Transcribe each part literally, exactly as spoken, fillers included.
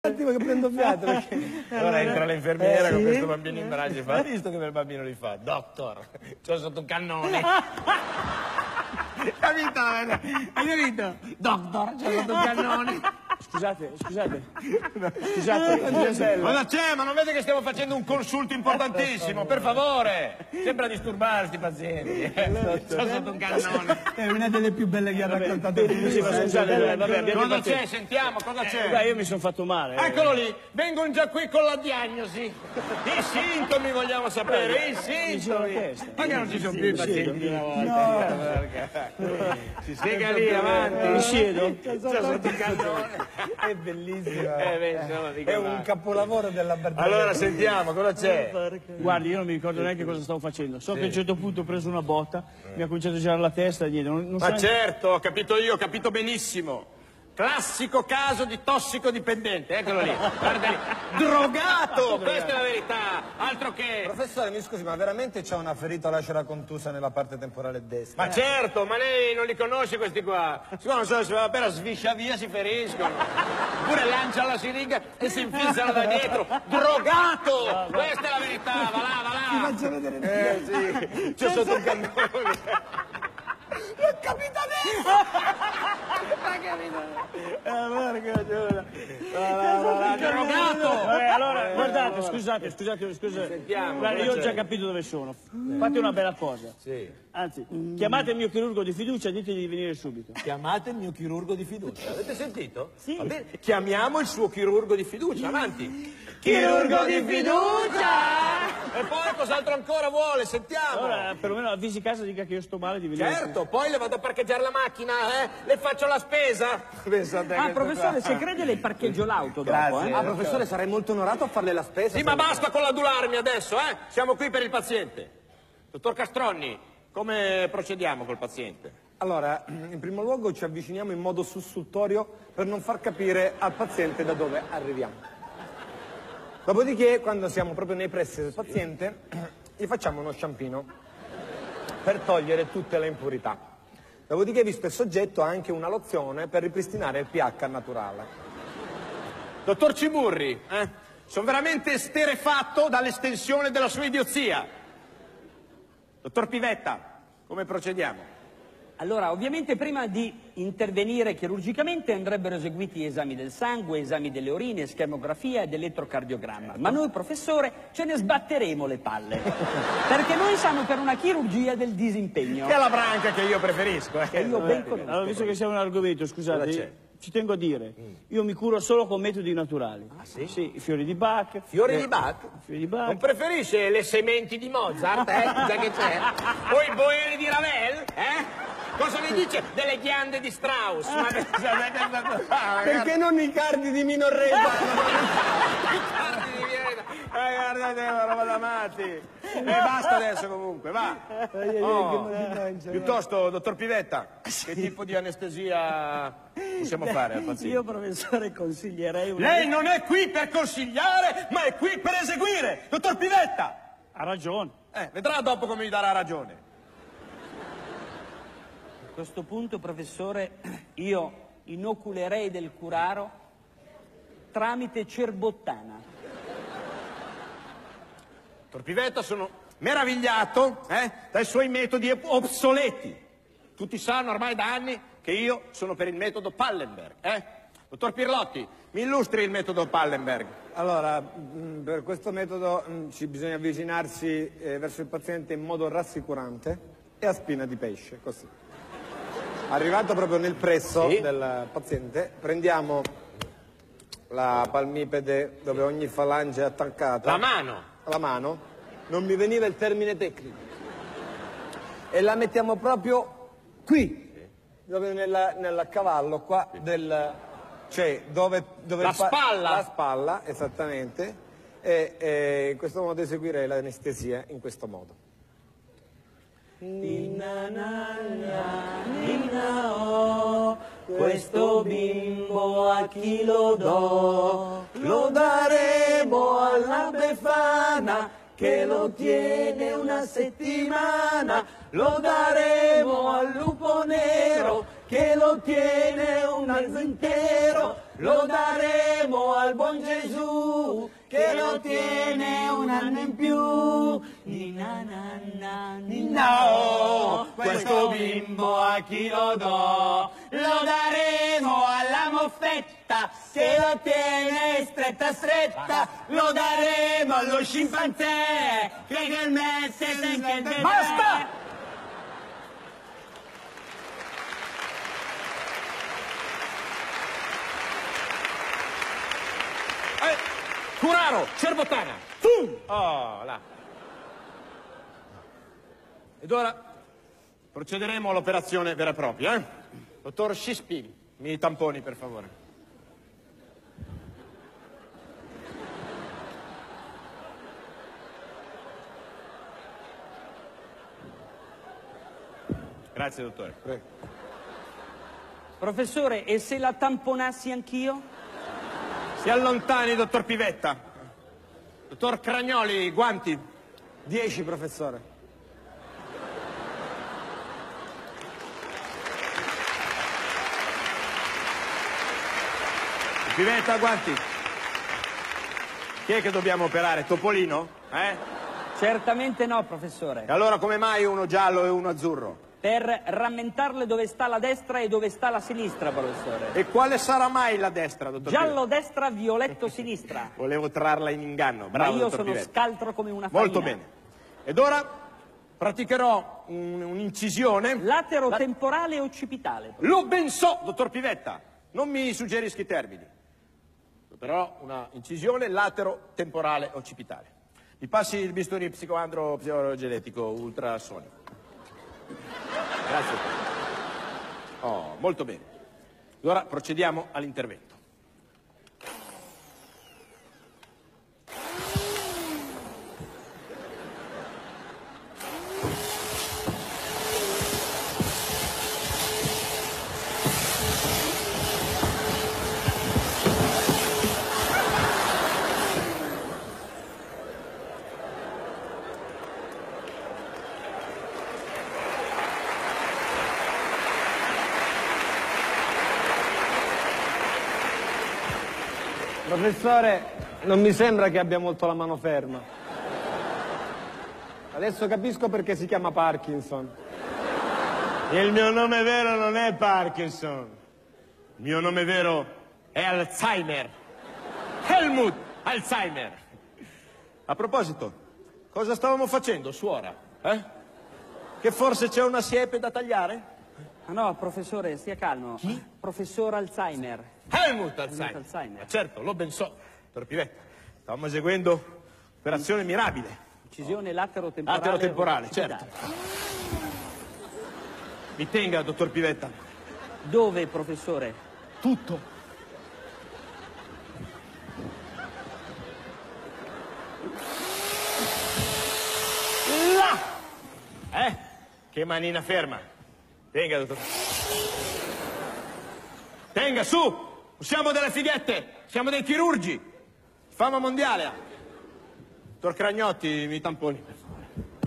attimo che prendo fiato. Perché... Allora entra l'infermiera eh, con sì? questo bambino in braccio e fa: hai visto che bel bambino li fa? Doctor, c'ho sotto un cannone. Capito? Hai capito? Doctor, c'ho sotto un cannone. Scusate, scusate. Scusate. Cosa c'è? Ma non vede che stiamo facendo un consulto importantissimo? Per favore! Sembra a disturbare sti pazienti. C'ho sotto un cannone. È una delle più belle che ha raccontato. Scusate, vabbè, cosa c'è? Sentiamo, cosa c'è? Beh, io mi sono fatto male. Eccolo lì, vengono già qui con la diagnosi. I sintomi vogliamo sapere, i sintomi. Ma che non ci sono più i pazienti di una volta? Si sega lì, avanti. Mi siedo? C'è sotto un cannone. È bellissimo. È un capolavoro della barzelletta. Allora sentiamo, cosa c'è? Guardi, io non mi ricordo neanche cosa stavo facendo. So che a un certo punto ho preso una botta, mi ha cominciato a girare la testa e niente. Non, non Ma so certo, ho capito io, ho capito benissimo. Classico caso di tossicodipendente, eccolo lì, guarda lì, drogato, questa è la verità, altro che... Professore, mi scusi, ma veramente c'ha una ferita lacera contusa nella parte temporale destra? Ma certo, ma lei non li conosce questi qua, siccome non so se va appena sviscia via si feriscono, oppure lancia la siringa e si infilzano da dietro, drogato, questa è la verità, va là, va là. Ti faccio vedere. Eh sì, c'è sotto un cannone. L'ho capito adesso! Drogato! Allora, guardate, scusate, scusate, scusate. Sentiamo, Guarda, io ho cosa già c'è? capito dove sono. Fate una bella cosa. Sì. Anzi, chiamate il mio chirurgo di fiducia e ditegli di venire subito. Chiamate il mio chirurgo di fiducia. Avete sentito? Sì. Va bene. Chiamiamo il suo chirurgo di fiducia, avanti. Chirurgo di fiducia! E poi cos'altro ancora vuole? Sentiamo. Allora, perlomeno avvisi casa e dica che io sto male di venire. Certo, poi le vado a parcheggiare la macchina, eh? Le faccio la spesa. Pensate Ah, che- professore, se crede le parcheggio l'auto dopo, Grazie. eh? Ah, professore, sarei molto onorato a farle la spesa. Sì, ma basta con l'adularmi adesso, eh? Siamo qui per il paziente. Dottor Castronni, come procediamo col paziente? Allora, in primo luogo ci avviciniamo in modo sussultorio per non far capire al paziente da dove arriviamo. Dopodiché, quando siamo proprio nei pressi del paziente, gli facciamo uno sciampino per togliere tutte le impurità. Dopodiché, visto il soggetto, ha anche una lozione per ripristinare il pH naturale. Dottor Ciburri, eh? Sono veramente esterefatto dall'estensione della sua idiozia. Dottor Pivetta, come procediamo? Allora, ovviamente prima di intervenire chirurgicamente andrebbero eseguiti esami del sangue, esami delle urine, schermografia ed elettrocardiogramma. Ma noi, professore, ce ne sbatteremo le palle. Perché noi siamo per una chirurgia del disimpegno. Che è la branca che io preferisco, eh? Che io ben conosco. Allora, visto che siamo un argomento, Cosa c'è? scusate, ci tengo a dire, io mi curo solo con metodi naturali. Ah, sì? Sì, i fiori di Bach. Fiori eh, di Bach? Fiori di Bach. Non preferisce le sementi di Mozart, eh? Già che c'è. O i boeri di Ravel, eh? Cosa mi dice delle ghiande di Strauss? Ma Perché non i cardi di minor reta? Cardi di Viena. Eh, guardate, è una roba da matti. E basta adesso comunque, va. Oh, piuttosto, dottor Pivetta, che tipo di anestesia possiamo fare al paziente? Io, professore, consiglierei una... Lei non è qui per consigliare, ma è qui per eseguire. Dottor Pivetta! Ha ragione. Eh, vedrà dopo come mi darà ragione. A questo punto, professore, io inoculerei del curaro tramite cerbottana. Dottor Pivetta, sono meravigliato eh, dai suoi metodi obsoleti. Tutti sanno ormai da anni che io sono per il metodo Pallenberg. Eh? Dottor Pirlotti, mi illustri il metodo Pallenberg. Allora, mh, per questo metodo mh, ci bisogna avvicinarsi eh, verso il paziente in modo rassicurante e a spina di pesce, così. Arrivato proprio nel presso Sì. del paziente, prendiamo la palmipede dove ogni falange è attaccata. La mano. La mano. Non mi veniva il termine tecnico. E la mettiamo proprio qui, dove nella, nella cavallo qua del... Cioè, dove... dove La il pa- spalla. La spalla, esattamente. E, e in questo modo eseguirei l'anestesia in questo modo. Ninna nanna, ninna oh, questo bimbo a chi lo do? Lo daremo alla Befana che lo tiene una settimana, lo daremo al lupo nero che lo tiene un mese intero, lo daremo al buon Gesù che lo tiene un anno in più. Nina, na, na, nina, oh, questo bimbo a chi lo do? Lo daremo alla moffetta che lo tiene stretta stretta. Lo daremo allo scimpanzé che il mette che... Basta! Curaro, Cervotana. Tu! Oh, là. Ed ora procederemo all'operazione vera e propria, eh? Dottor Scispin, mi tamponi, per favore. Grazie, dottore. Prego. Professore, e se la tamponassi anch'io? Si allontani, dottor Pivetta. Dottor Cragnoli, guanti. Dieci, professore. Pivetta, guanti. Chi è che dobbiamo operare? Topolino? Eh? Certamente no, professore. E allora come mai uno giallo e uno azzurro? Per rammentarle dove sta la destra e dove sta la sinistra, professore. E quale sarà mai la destra, dottor Giallo Pivetta? destra, violetto sinistra. Volevo trarla in inganno. Bravo, Ma io dottor sono Pivetta. scaltro come una farina. Molto bene. Ed ora praticherò un- un'incisione. Latero-temporale o occipitale? Lo ben so, dottor Pivetta. Non mi suggerisca i termini. Però una incisione latero-temporale occipitale. Mi passi il bisturi psicoandro psicogenetico ultrasonico. Grazie. Oh, molto bene. Ora procediamo all'intervento. Professore, non mi sembra che abbia molto la mano ferma. Adesso capisco perché si chiama Parkinson. Il mio nome vero non è Parkinson. Il mio nome vero è Alzheimer. Helmut Alzheimer. A proposito, cosa stavamo facendo, suora? Eh? Che forse c'è una siepe da tagliare? Ah no, professore, stia calmo. Chi? Professor Alzheimer. Helmut Alzheimer. Alzheimer. Ma certo, lo ben so, dottor Pivetta. Stavamo eseguendo operazione mirabile. Incisione latero-temporale. Latero-temporale, occipitale. certo. Mi tenga, dottor Pivetta. Dove, professore? Tutto. Là! Eh? Che manina ferma. Tenga, dottor. Tenga, su! Siamo delle fighette! Siamo dei chirurgi! Fama mondiale! Dottor Cragnotti, mi tamponi, per favore.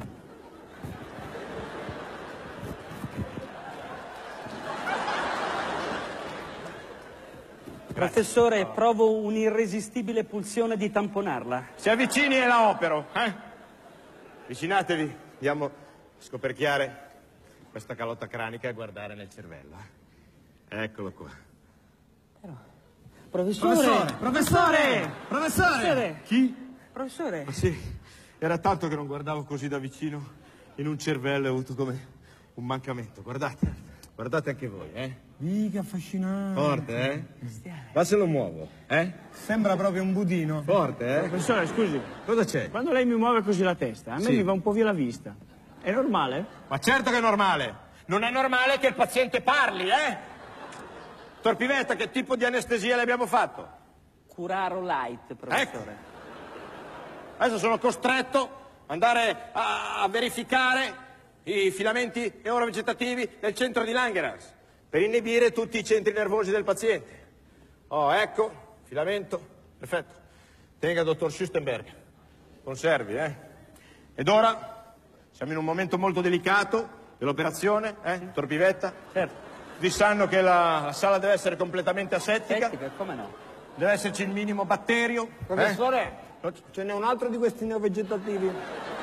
Professore, provo un'irresistibile pulsione di tamponarla. Si avvicini e la opero, eh? Avvicinatevi, andiamo a scoperchiare questa calotta cranica e guardare nel cervello. eh. Eccolo qua. Professore! Professore! Professore! Professore! Chi? Professore! Ma sì, era tanto che non guardavo così da vicino in un cervello e ho avuto come un mancamento. Guardate, guardate anche voi, eh? Ih, che affascinante. Forte, eh? Ma se lo muovo, eh? Sembra proprio un budino. Forte, eh? Professore, scusi, Cosa c'è? quando lei mi muove così la testa, a me Sì. mi va un po' via la vista. È normale? Ma certo che è normale. Non è normale che il paziente parli, eh? Dottor Pivetta, che tipo di anestesia le abbiamo fatto? Curaro light, professore. Adesso sono costretto ad andare a, a verificare i filamenti eurovegetativi del centro di Langerhans per inibire tutti i centri nervosi del paziente. Oh, ecco, filamento, perfetto. Tenga, dottor Schustenberg. Conservi, eh? Ed ora siamo in un momento molto delicato dell'operazione, eh, dottor Pivetta? Certo. Tutti sanno che la, la sala deve essere completamente asettica. Asettica, come no? Deve esserci il minimo batterio. Professore, Eh? ce n'è un altro di questi neovegetativi.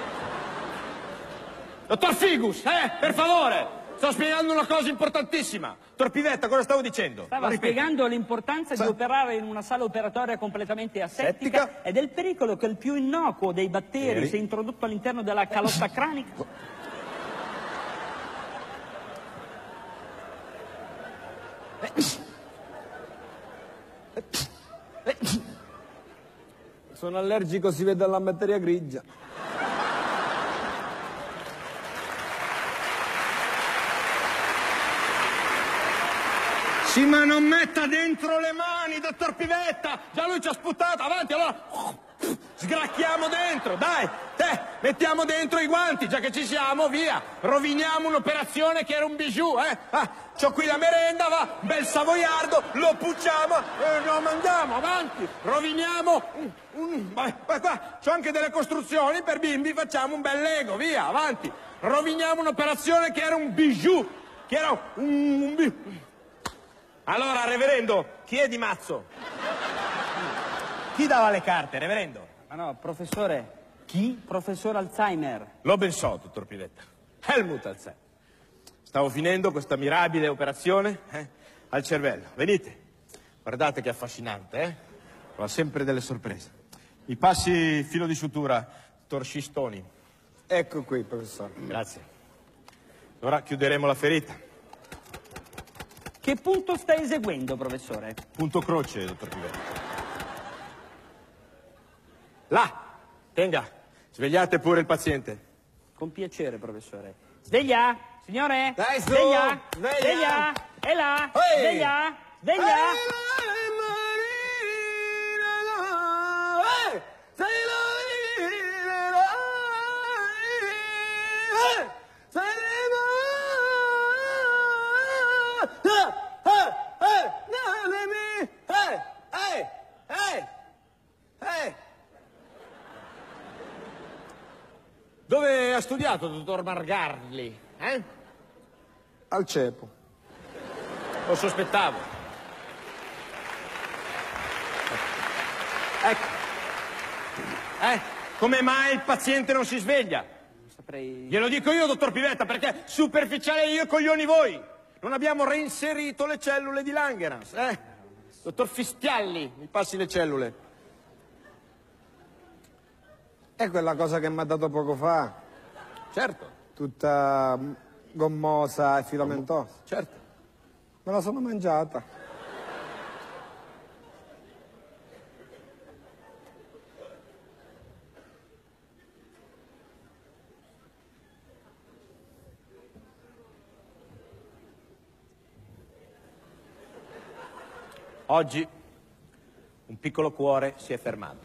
Dottor Figus, eh, per favore! Sto spiegando una cosa importantissima. Dottor Pivetta, cosa stavo dicendo? Stava spiegando l'importanza di operare in una sala operatoria completamente asettica Asettica. e del pericolo che il più innocuo dei batteri, Ieri. se introdotto all'interno della calotta cranica, Sono allergico, si vede alla materia grigia. Sì, ma non metta dentro le mani, dottor Pivetta! Già lui ci ha sputato, avanti, allora... Sgracchiamo dentro, dai! Te, mettiamo dentro i guanti, già che ci siamo, via! Roviniamo un'operazione che era un bijou, eh? Ah, c'ho qui la merenda, va, bel savoiardo, lo pucciamo e lo mangiamo, avanti! Roviniamo... Un, un, vai, vai qua, c'ho anche delle costruzioni per bimbi, facciamo un bel Lego, via, avanti! Roviniamo un'operazione che era un bijou, che era un... un bijou. Allora, reverendo, chi è di mazzo? Chi dava le carte, reverendo? ma no, professore, chi? Professor Alzheimer. Lo ben so, dottor Pivetta. Helmut Alzheimer. Stavo finendo questa mirabile operazione eh, al cervello. Venite, guardate che affascinante, eh? Ha sempre delle sorprese. Mi passi il filo di sutura, dottor Scistoni. Ecco qui, professore. Grazie. Ora chiuderemo la ferita. Che punto sta eseguendo, professore? Punto croce, dottor Pivetta. Là, tenga, svegliate pure il paziente. Con piacere, professore. Sveglia! Signore! Dai, su! Sveglia! Sveglia! Sveglia! È là! Ehi! Sveglia! Sveglia! Dove ha studiato, dottor Margarli? Eh? Al cepo. Lo sospettavo. Ecco. Eh, come mai il paziente non si sveglia? Non saprei... Glielo dico io, dottor Pivetta, perché superficiale io e coglioni voi. Non abbiamo reinserito le cellule di Langerhans, eh? Dottor Fistialli, mi passi le cellule. È quella cosa che mi ha dato poco fa. Certo, Tutta gommosa e filamentosa. certo. Me la sono mangiata. Oggi un piccolo cuore si è fermato.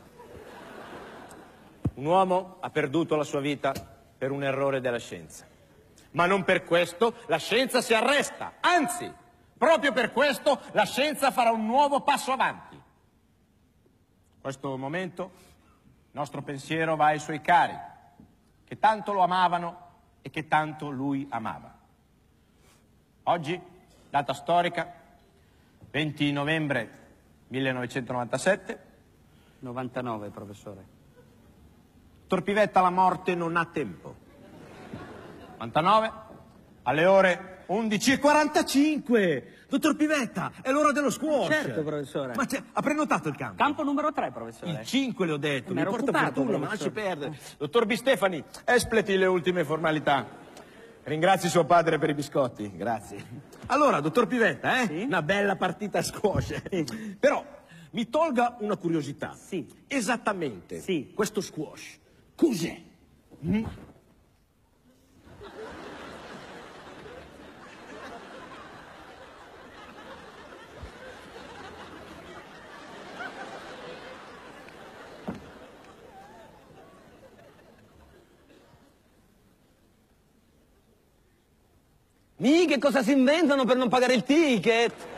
Un uomo ha perduto la sua vita per un errore della scienza. Ma non per questo la scienza si arresta. Anzi, proprio per questo la scienza farà un nuovo passo avanti. In questo momento il nostro pensiero va ai suoi cari, che tanto lo amavano e che tanto lui amava. Oggi, data storica, venti novembre millenovecentonovantasette. novantanove, professore. Dottor Pivetta, la morte non ha tempo. novantanove, alle ore undici e quarantacinque. Dottor Pivetta, è l'ora dello squash. Certo, professore. Ma c'è- ha prenotato il campo? Campo numero tre, professore. Il cinque le ho detto, Mi mi ero porta occupato, fortuna, ma lasci professore. perdere. Dottor Bistefani, espleti le ultime formalità. Ringrazi suo padre per i biscotti, grazie. Allora, dottor Pivetta, eh? Sì? Una bella partita a squash. Però mi tolga una curiosità. Sì. Esattamente. Sì. Questo squash, cos'è? Mm? Mi, che cosa si inventano per non pagare il ticket?